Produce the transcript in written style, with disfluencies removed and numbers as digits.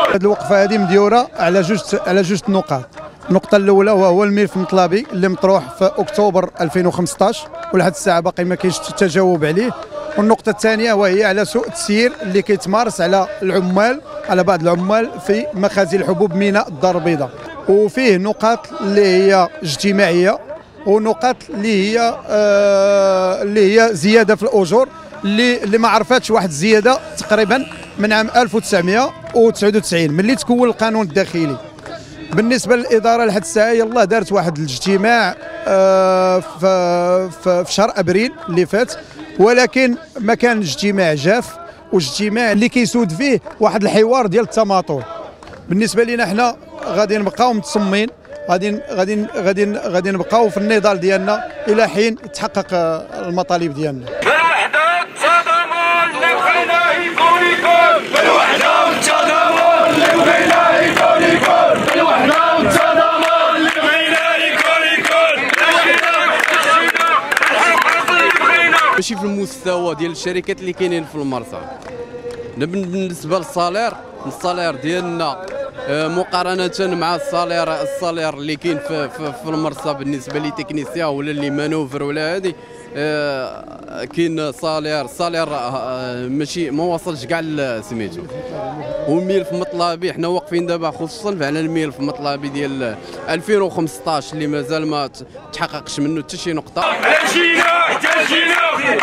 هذه الوقفه هذه مديوره على جوج نقاط. النقطه الاولى وهو الملف المطلبي اللي مطروح في اكتوبر 2015 ولحد الساعه باقي ما كاينش التجاوب عليه. والنقطه الثانيه وهي على سوء التسيير اللي كيتمارس على بعض العمال في مخازن الحبوب ميناء الدار البيضاء. وفيه نقاط اللي هي اجتماعيه ونقاط اللي هي زياده في الاجور اللي ما عرفاتش واحد الزياده تقريبا من عام 1999 ملي تكون القانون الداخلي. بالنسبه للاداره لحد الساعه يلاه دارت واحد الاجتماع في شهر ابريل اللي فات، ولكن ما كان اجتماع جاف واجتماع اللي كيسود فيه واحد الحوار ديال التماطل. بالنسبه لنا حنا غادي نبقاو متصمين، غادي نبقاو في النضال ديالنا الى حين تحقق المطالب ديالنا. ماشي في المستوى ديال الشركات اللي كاينين في المرسى. بالنسبه للصالير، الصالير ديالنا مقارنه مع الصالير اللي كاين في المرسى بالنسبه لي تكنيسيا ولا اللي مانوفر ولا هذه، كاين صالير ماشي ما وصلش كاع سميتو. والملف مطلبي حنا واقفين دابا خصوصا على الملف مطلبي ديال 2015 اللي مازال ما تحققش منه حتى شي نقطه.